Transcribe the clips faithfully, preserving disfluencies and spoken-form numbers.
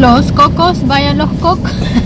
Los cocos, vaya los cocos.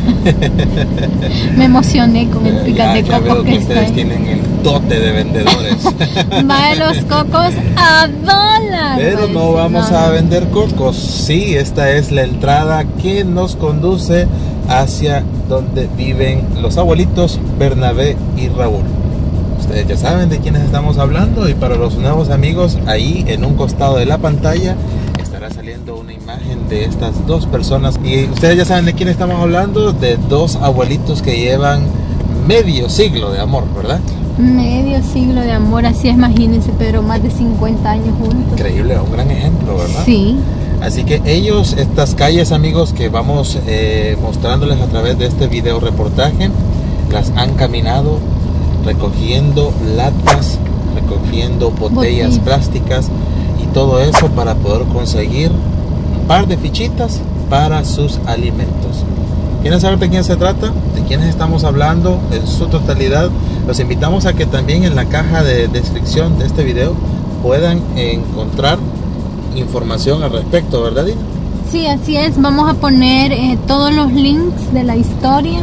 Me emocioné con el picar de ya coco veo que, que ustedes está ahí. tienen el dote de vendedores. Vaya los cocos a dólar. Pero no vamos a vender cocos. Sí, esta es la entrada que nos conduce hacia donde viven los abuelitos Bernabé y Raúl. Ustedes ya saben de quiénes estamos hablando, y para los nuevos amigos, ahí en un costado de la pantalla estará saliendo una imagen de estas dos personas. Y ustedes ya saben de quién estamos hablando, de dos abuelitos que llevan medio siglo de amor, ¿verdad? Medio siglo de amor, así es, imagínense, pero más de cincuenta años juntos. Increíble, un gran ejemplo, ¿verdad? Sí. Así que ellos, estas calles, amigos, que vamos eh, mostrándoles a través de este video reportaje, las han caminado recogiendo latas, recogiendo botellas Botellas. plásticas y todo eso para poder conseguir un par de fichitas para sus alimentos. ¿Quieren saber de quién se trata? ¿De quiénes estamos hablando en su totalidad? Los invitamos a que también en la caja de descripción de este video puedan encontrar información al respecto, ¿verdad, Dina? Sí, así es. Vamos a poner eh, todos los links de la historia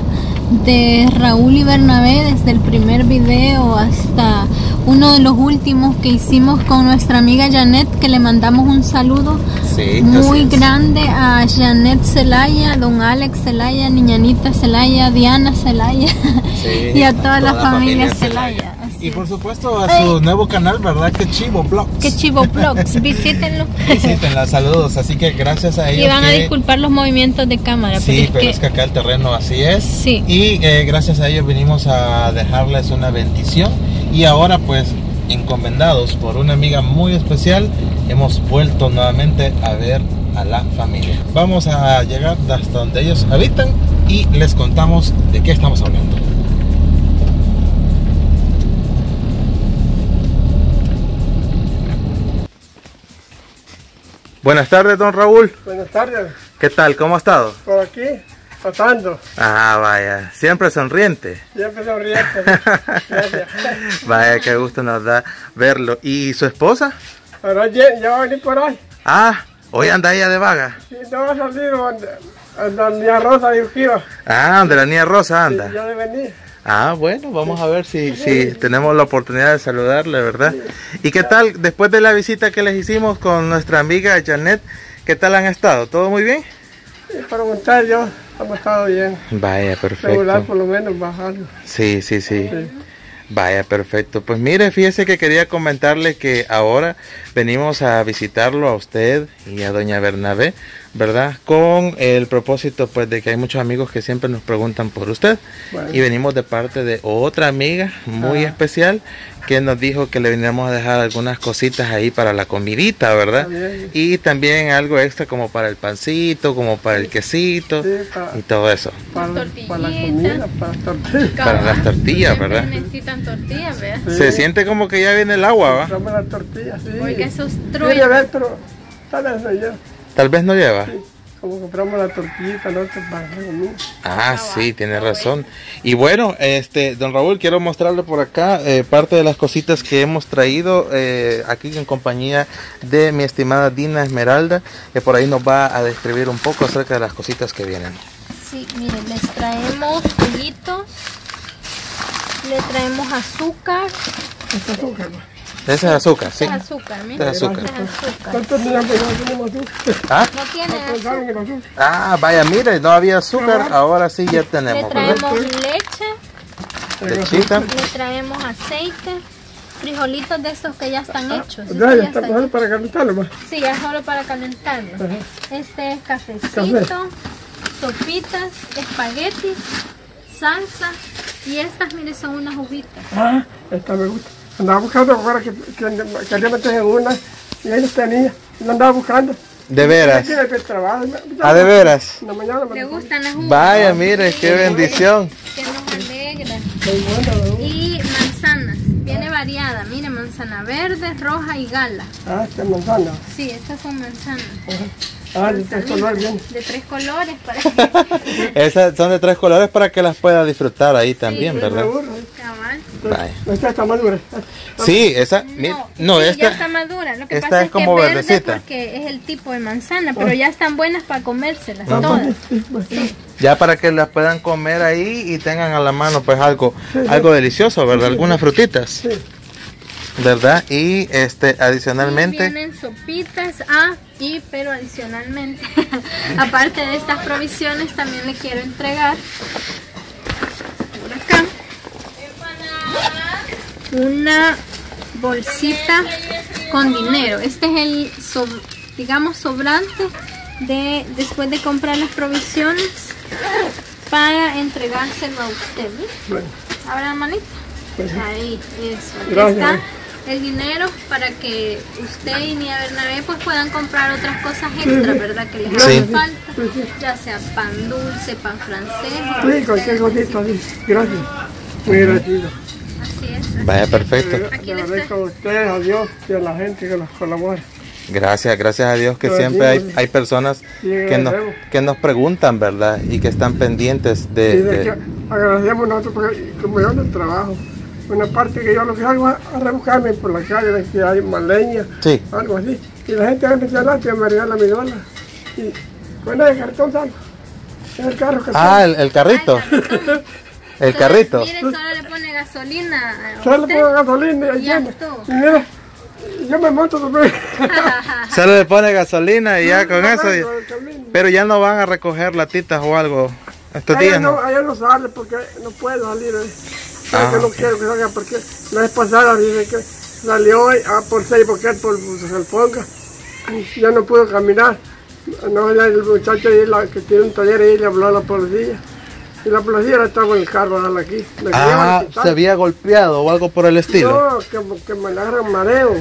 de Raúl y Bernabé, desde el primer video hasta uno de los últimos que hicimos con nuestra amiga Janet, que le mandamos un saludo Sí, muy así es. grande a Janet Zelaya, don Alex Zelaya, Niñanita Zelaya, Diana Zelaya, Sí, y a toda, la, la familia, familia Zelaya. Zelaya. Así Y es. por supuesto a su nuevo canal, ¿verdad? Que Chivo Vlogs. Que Chivo Vlogs, visítenlo. Visítenla, saludos. Así que gracias a ellos. Y van a que- disculpar los movimientos de cámara. Sí, pero pero es es que... que acá el terreno así es. Sí. Y eh, gracias a ellos venimos a dejarles una bendición. Y ahora pues, encomendados por una amiga muy especial, hemos vuelto nuevamente a ver a la familia. Vamos a llegar hasta donde ellos habitan y les contamos de qué estamos hablando. Buenas tardes, don Raúl. Buenas tardes, ¿Qué tal? ¿Cómo ha estado? por aquí, pasando, Ah, vaya, siempre sonriente. siempre sonriente. Gracias. Vaya, qué gusto nos da verlo. ¿Y su esposa? Ahora ya, ya va a venir por ahí. Ah, hoy anda ella de vaga. Sí, no va a salir donde, donde la Rosa dijo que iba. Ah, donde la niña Rosa Sí, anda. ya de venir. Ah, bueno, vamos a ver si, si tenemos la oportunidad de saludarle, ¿verdad? ¿Y qué tal, después de la visita que les hicimos con nuestra amiga Janet, qué tal han estado? ¿Todo muy bien? Y para contar yo, hemos estado bien. Vaya, Regular perfecto. por lo menos, bajando. Sí, sí, sí. Sí. Vaya, perfecto. Pues mire, fíjese que quería comentarle que ahora venimos a visitarlo a usted y a doña Bernabé, ¿verdad? Con el propósito pues de que hay muchos amigos que siempre nos preguntan por usted. Bueno. Y venimos de parte de otra amiga muy Ah. especial que nos dijo que le viniéramos a dejar algunas cositas ahí para la comidita, ¿verdad? Está bien. Y también algo extra como para el pancito, como para el quesito Sí, para, y todo eso. para, Las para la tortillitas. comida, para las tortillas. Para las tortillas, Siempre ¿verdad? necesitan tortillas, ¿verdad? Sí. Se siente como que ya viene el agua, ¿va? Compramos las tortillas, sí. Oiga, esos Sí, truenos. de ver, pero tal vez no yo. Tal vez no lleva. Sí, como compramos la tortillita, nosotros para la comida. Ah, sí, tiene razón. Y bueno, este, don Raúl, quiero mostrarle por acá eh, parte de las cositas que hemos traído eh, aquí en compañía de mi estimada Dina Esmeralda, que por ahí nos va a describir un poco acerca de las cositas que vienen. Sí, miren, les traemos juguitos, le traemos azúcar. Este azúcar, ¿no? Ese es azúcar, sí. Este es azúcar, miren. Este es azúcar. Este es azúcar. Nosotros no tenemos azúcar. Ah, No tiene No azúcar. pensaron en el azúcar. ah, vaya, mire, no había azúcar, ahora sí ya Le tenemos, ¿verdad? traemos leche, Lechita. le traemos aceite, frijolitos de estos que ya están hechos. estos Ya, ya ya está están mejor para calentarlo, más. hechos. Sí, ya solo para calentarlo. Este es cafecito, Café. sopitas, espaguetis, salsa y estas, miren, son unas uvitas. Ah, esta me gusta. Andaba buscando ahora que, que quería meter en una y ahí los tenía. Y lo andaba buscando. De veras. Aquí en el trabajo. Ah, de veras. En la mañana me ¿Le lo gustan las uvas? Vaya, mire, qué bendición. Que nos alegra. Muy bueno, ¿no? Y manzanas, viene variada, mire, manzana verde, roja y gala. Ah, esta es manzana. Sí, estas son manzanas. Ah, de tres colores bien. De tres colores para que Esas son de tres colores para que las pueda disfrutar ahí también, Sí, ¿verdad? Seguro. cabal. Vaya. Esta está madura. Sí, esa, mira, no, sí, esta, ya está madura. Lo que esta pasa es es como que es verde verdecita. porque es el tipo de manzana, pero ya están buenas para comérselas Ah, todas. sí, pues, sí. ya para que las puedan comer ahí y tengan a la mano pues algo, algo delicioso, ¿verdad? Algunas frutitas, Sí. ¿verdad? Y este, Y adicionalmente, vienen sopitas, ah, y pero adicionalmente, aparte de estas provisiones, también le quiero entregar por acá una bolsita con dinero. Este es el, so- digamos, sobrante de después de comprar las provisiones para entregárselo a usted. ¿Ves? Bueno, Abra la manita. pues, Ahí, eso. Aquí Gracias. está el dinero para que usted y Nia Bernabé pues puedan comprar otras cosas extra, ¿verdad? Que les Sí. hace falta. Sí, sí. Ya sea pan dulce, pan francés. sí, cualquier cosita así. Gracias. Muy agradecido. Así es. vaya, perfecto. Aquí Le le agradezco a ustedes, a Dios y a la gente que nos colabora. Gracias, gracias a Dios que Pero siempre sí, hay, pues, hay personas sí, que nos, agradecemos. que nos preguntan, ¿verdad? Y que están pendientes Y de... de de- que agradecemos nosotros porque como yo en el trabajo, una parte que yo lo que hago es a rebuscarme por la calle, de que hay más leña, Sí. algo así. Y la gente me dice, adelante, me regala mi dólar. Y bueno, el cartón salgo. Es el carro que Ah, el, el carrito, el carrito. Mire, solo le pone gasolina. a solo usted. pongo gasolina y ahí Ya llena. estuvo. Y mira, yo me monto también. Solo le pone gasolina y ya con No, eso. no, ya- con el camino. Pero ya no van a recoger latitas o algo estos Allá días, no, ¿no? allá no sale porque no puedo salir. Eh. Ah, que no ok. quiero que salga porque la vez pasada dice que salió hoy ah, por seis porque por Salponga. Ya no pudo caminar. No, ya el muchacho ahí, la, que tiene un taller ahí le habló a la policía. Y la policía la estaba en el carro dale aquí. La que lleva al Ah, hospital. se había golpeado o algo por el estilo. No, que, que me agarran mareo.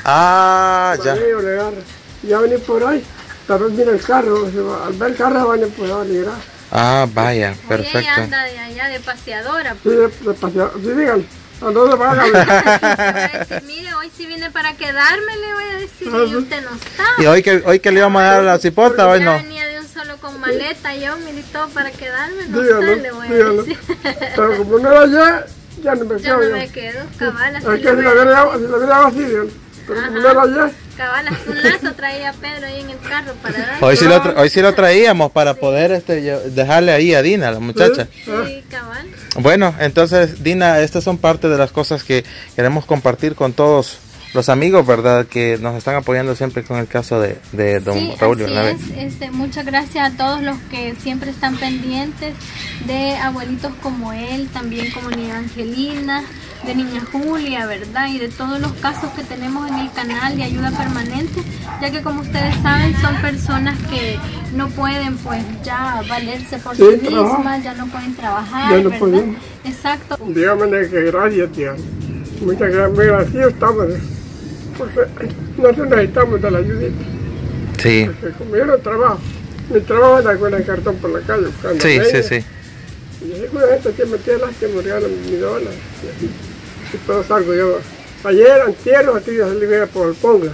Ah, ya. Mareo le agarra. Y ya vení por ahí. Tal vez mira el carro. se va- Al ver el carro van a empezar a librar. Ah, vaya, Oye, ella perfecto. anda de allá de paseadora. Sí, de, de paseo. Sí, digan. ¿A dónde van a Le voy a decir, mire, hoy sí vine para quedarme, le voy a decir, y usted no está. Y hoy que hoy que le íbamos a dar la cipota, hoy Ya no. venía de un solo con maleta, yo me todo para quedarme, no Dígalo, está, le voy a dígalo. decir. Pero como no era allá, ya no me Yo quedo no yo. me quedo, cabal, así Es que le si voy la a hubiera decir. si la hubiera así, Dios. Pero como no era allá, Cabal, hasta un lazo traía Pedro ahí en el carro para dar. Hoy sí lo, tra- hoy sí lo traíamos para poder este, lle- dejarle ahí a Dina, la muchacha. Sí, cabal. Bueno, entonces Dina, estas son parte de las cosas que queremos compartir con todos los amigos, ¿verdad? Que nos están apoyando siempre con el caso de, de don Sí, Raúl así Bernabé. es. Este, muchas gracias a todos los que siempre están pendientes de abuelitos como él, también como niña Angelina, de niña Julia, ¿verdad? Y de todos los casos que tenemos en el canal de ayuda permanente, ya que como ustedes saben son personas que no pueden pues ya valerse por Sí, sí trabajo. mismas, ya no pueden trabajar, Ya no ¿verdad? podemos. Exacto. dígame de que gracias, tía. Muchas gracias, muy agradecidos estamos. eh, Porque nosotros necesitamos de la ayudita. Sí, Porque como yo no trabajo, mi trabajo es dar con el cartón por la calle buscando sí, sí, leña. sí. Y alguna gente que me tiene las que me regalan mi dólar. Y así. Y todo salgo yo. Ayer, antier, a ti ya salí bien por el Ponga.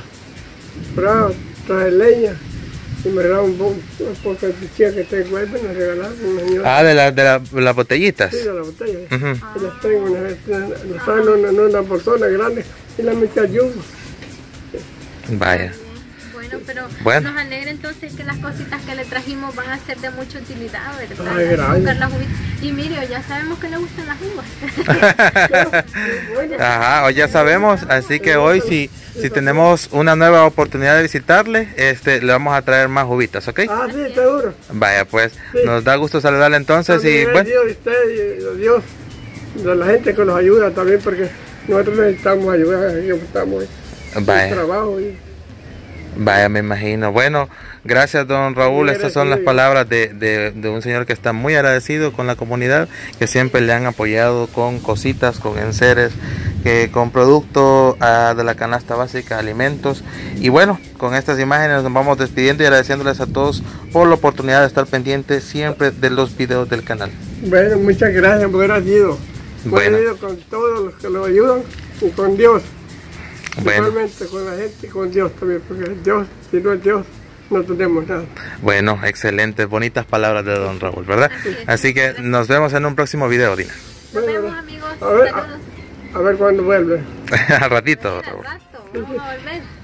Pero traje leña. Y me regalaron un poco, una poca de pichilla que tengo ahí, me regalaron una señora. Ah, de, la, de, la- de las botellitas. Sí, de la botella. Ujú. Y las tengo en una, las traen en una, en una bolsona grande y las metí al yugo. Vaya. Bueno, pero Bueno. nos alegra entonces que las cositas que le trajimos van a ser de mucha utilidad, ¿verdad? Ay, gracias. Azúcar, las uvitas. Y mire, ya sabemos que le gustan las uvas. Bueno, Ajá, hoy ya sabemos, así que hoy si, si tenemos una nueva oportunidad de visitarle, este, le vamos a traer más uvitas, ¿ok? ah, sí, seguro. Vaya, pues, Sí. nos da gusto saludarle entonces y También bueno, Dios de usted y de Dios, de la gente que nos ayuda también, porque nosotros necesitamos ayuda, que estamos en vaya, trabajo. Y, vaya, me imagino. Bueno, gracias don Raúl, estas son las palabras de, de, de un señor que está muy agradecido con la comunidad, que siempre le han apoyado con cositas, con enseres, que con producto ah, de la canasta básica, alimentos. Y bueno, con estas imágenes nos vamos despidiendo y agradeciéndoles a todos por la oportunidad de estar pendientes siempre de los videos del canal. bueno, muchas gracias por haber sido. Bueno. Con todos los que nos ayudan y con Dios. Bueno, Igualmente con la gente y con Dios también, porque Dios, si no es Dios, no tenemos nada. bueno, excelentes, bonitas palabras de don Raúl, ¿verdad? Así es. Así que nos vemos en un próximo video, Dina. Nos vemos, amigos. A ver, Saludos. A ver cuándo vuelve. Al ratito, Al Raúl. rato, vamos a volver.